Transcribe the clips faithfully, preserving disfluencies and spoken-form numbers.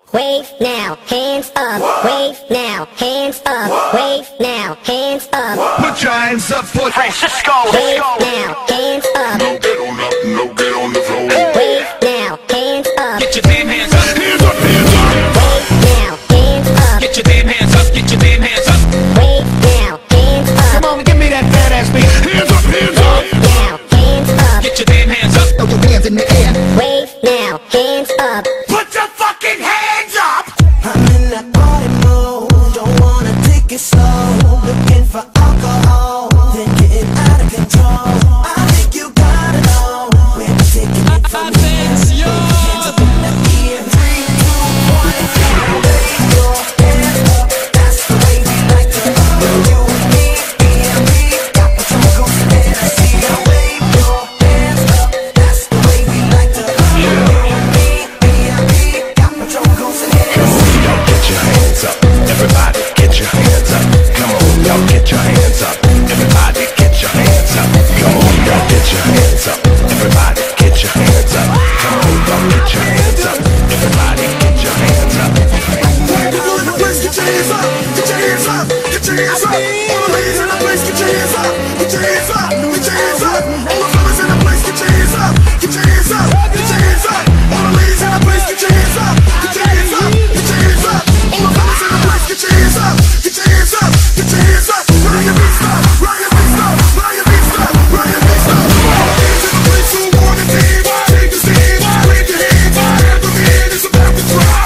Wave now, hands up. Wave now, hands up. Wave now, hands up. Put your hands up for Francisco. Wave now, hands up. No get on up, no get on the floor. Wave now, hands up. Get your damn hands up. Hands up, hands up. Wave now, hands up. Get your damn hands up. Get your damn hands up. Wave now, hands up. Come on, give me that fat ass beat. Hands up, hands up. Wave now, hands up. Get your damn hands up. Throw your hands in the air. Wave now, hands up. Put your fucking hands up. I'm in that party mode, don't wanna take it slow. Looking for alcohol, then getting out of control. I think you got it all, we're taking it from here. Hands up in the air, three, two, one. Wave your hands up, that's the way we like to roll. You and me, me and me, got Patron Ghost and Hennessy. Now wave your hands up, that's the way we like to roll. You and me, me and me, got Patron Ghost and Hennessy. Y'all get your hands up, everybody get your hands up. Come on, y'all get your hands up, everybody get your hands up. Come on, y'all get your hands up, everybody get your hands up. Come on, y'all get your hands up, everybody get your hands up. People in the place, get your hands up, get your hands up, get your hands up. All the ladies in the place, get your hands up, get your hands up, get your hands up. All the fellas in the place, get your hands up, get your hands up, get your hands up. All the ladies in the place, get your hands up, get your hands up, get your hands up. All the fellas in the place, get your hands up, get your hands up, get your hands up. Run your beat stop, run your beat stop, run your beat stop, run your beat stop. All the ladies in the place who want a team, take the stand, wave your hands, have them in, it's about to drop.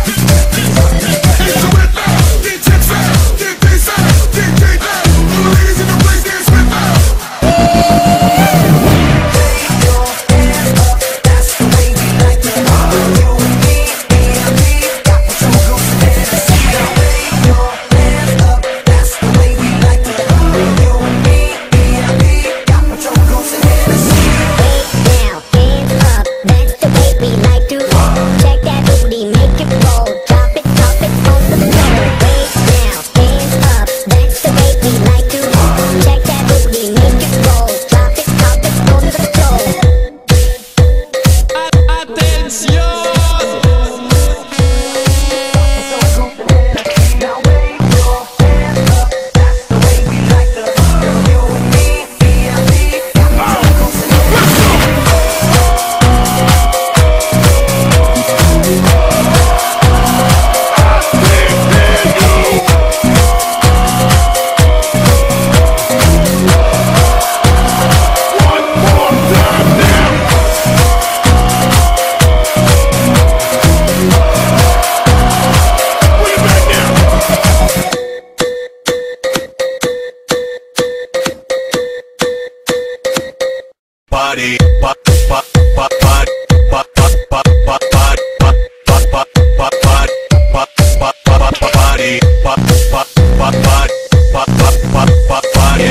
Party, pa pa pa pa pa pa pa pa pa pa pa pa pa pa pa pa pa party, pa pa pa pa pa pa pa pa party.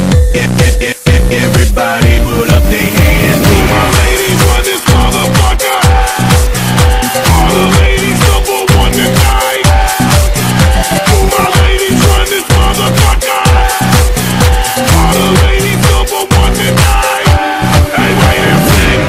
Everybody put up their hands. All my ladies run this motherfucker. All the ladies number one tonight. All my ladies run this motherfucker. All the ladies number one tonight. Hey, wait a minute.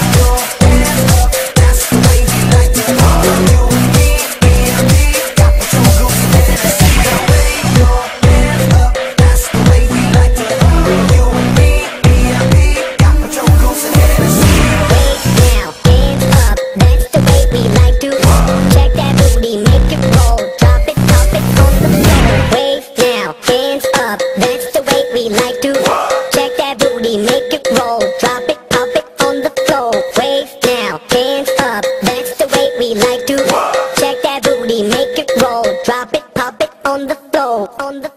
That's the way we like to roll. You and me, me and me, got Patron Ghost and Hennessy. Now wave your hands up, that's the way we like to roll. You and me, me and me, got Patron Ghost and Hennessy. Wave now, hands up. That's the way we like to roll. Check that booty, make it roll. Drop it, drop it on the floor. Wave now, hands up. That's the way we like to roll. Check that booty, make it roll. Drop it, pop it on the floor. Wave now, hands up. That's the way we like to roll. Check that booty, make it roll. Drop it, pop it on the floor. On the